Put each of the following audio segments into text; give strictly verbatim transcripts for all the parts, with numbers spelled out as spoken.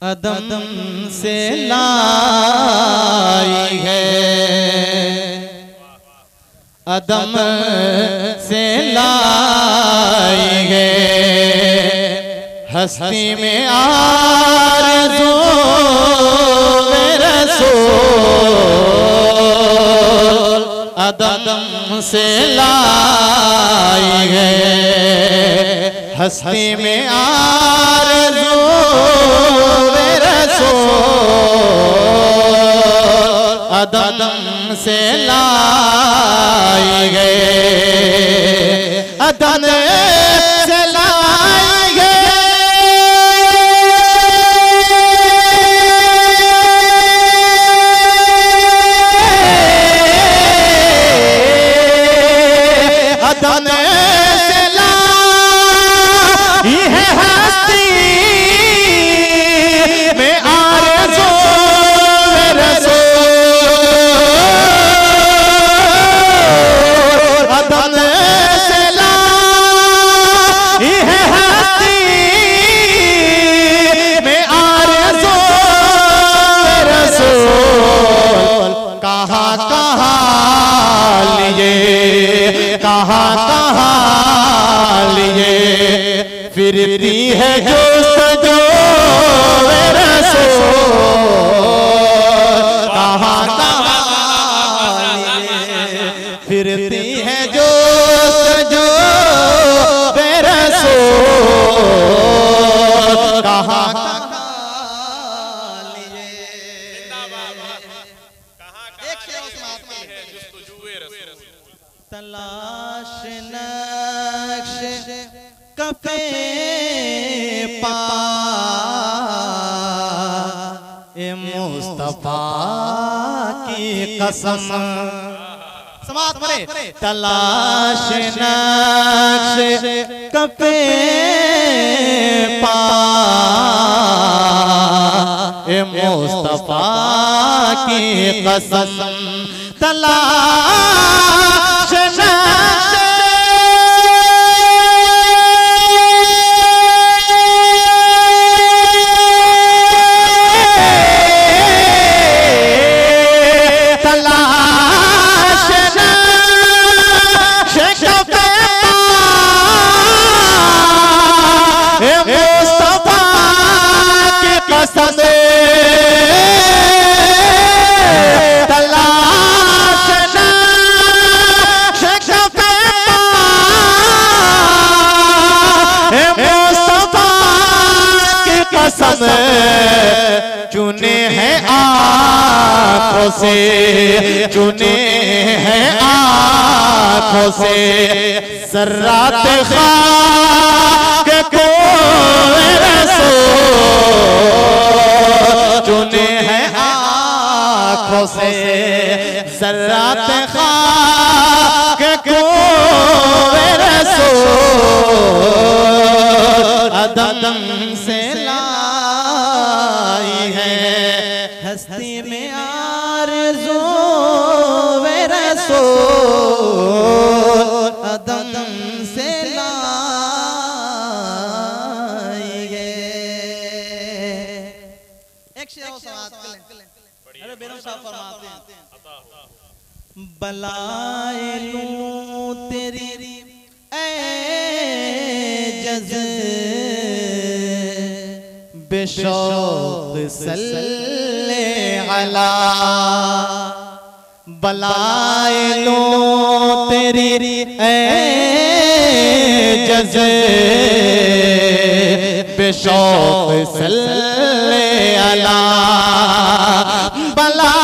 अदम से लाई है, अदम से लाई है, हस्ती में आरज़ू में रसूल अदम से लाई है, हस्ती में आरज़ू में रसूल अदम से लाई गए, अदम से लाई गए, अदम से लाई है, हस्ती में आरज़ू में रसूल अदम से लाई है, हस्ती में आरज़ू में रसूल कहाँ कहाँ लिए, कहाँ कहाँ लिए फिरती है जुस्तजू में रसूल कहाँ कहाँ लिए फिरती है जुस्तजू में रसूल कहाँ तलाश नक्श कफे पा ए मुस्तफा की कसम समात परे तलाश नक्श कफे पा ए मुस्तफा की कसम तलाश नक्श तलाश नक्श कफे पा ए मुस्तफा की कसम तलाश नक्श कफे पा ए मुस्तफा की कसम चुने हैं आँखों से, चुने हैं आँखों से सर्रात खाक को रसूल चुने हैं आँखों से सर्रात खाक को रसूल अदम से लाई है, हस्ती में आरज़ू में रसूल अदम से लाई गए। एक शेर और समाअत कर लें। अरे बेगम साहब फरमाते हैं बलाए लूं तेरी ऐ जज़्ब बेशौक़ सल्ले अला बलाए लो तेरी ऐ जज़्ब बेशौक़ सल्ले अला बला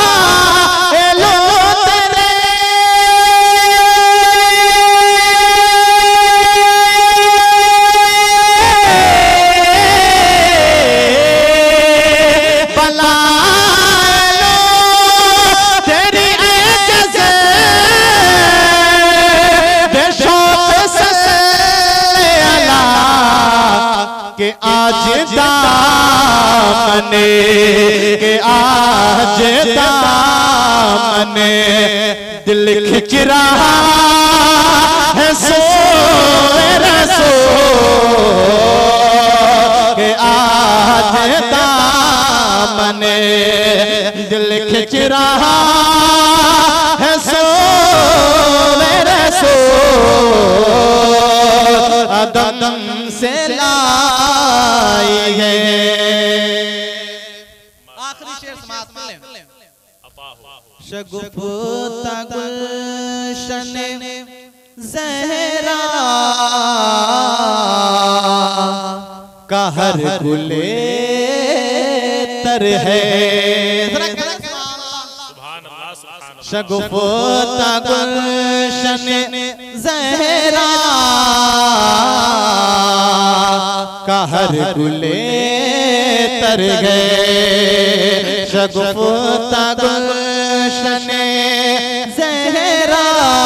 के आज दामने के आज दामने दिल खिंच रहा है सोए रसूल के आज दामने शगुफ्ता गुलशन ज़हरा का हर गुले तर है। शगुफ्ता गुलशन ज़हरा का हर गुले तर गए। शगुफ्ता गुलशन ज़हरा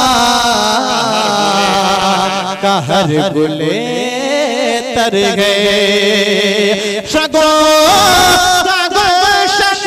का हर गुले तर गए। शगुफ्ता गुलशन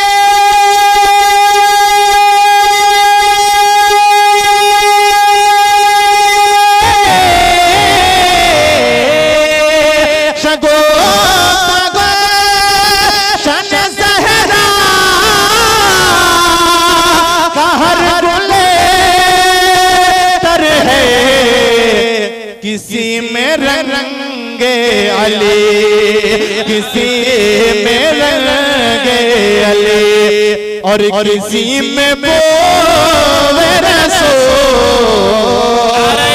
किसी में रंगे अली, किसी में रंगे अली और किसी में बोले रसूल।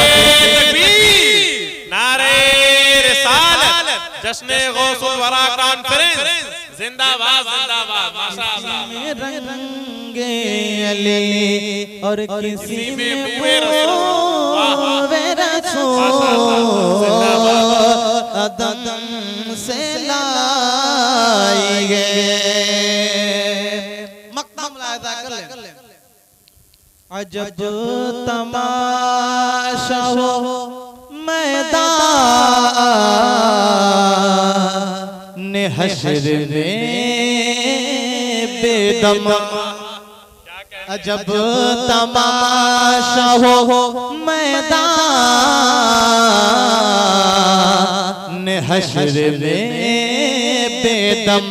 नारे रिसालत, जश्न गौसुल वरा कॉन्फ्रेंस जिंदाबाद जिंदाबाद माशाअल्लाह। रंगे अली और किसी में बोले अदम से लाई गए। मक़ाम लायदा कर ले। अजब तमाशा हो मैदान हश्र में बेदम। अजब तमाशा हो मैदान हश्र में बेदम।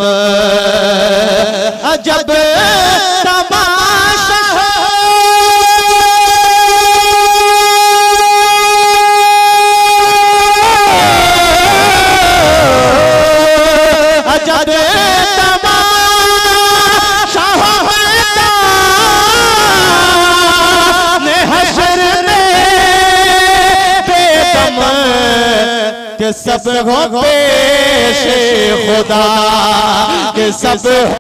अजब तमाशा हो अजब के सब हो पेश खुदा के सब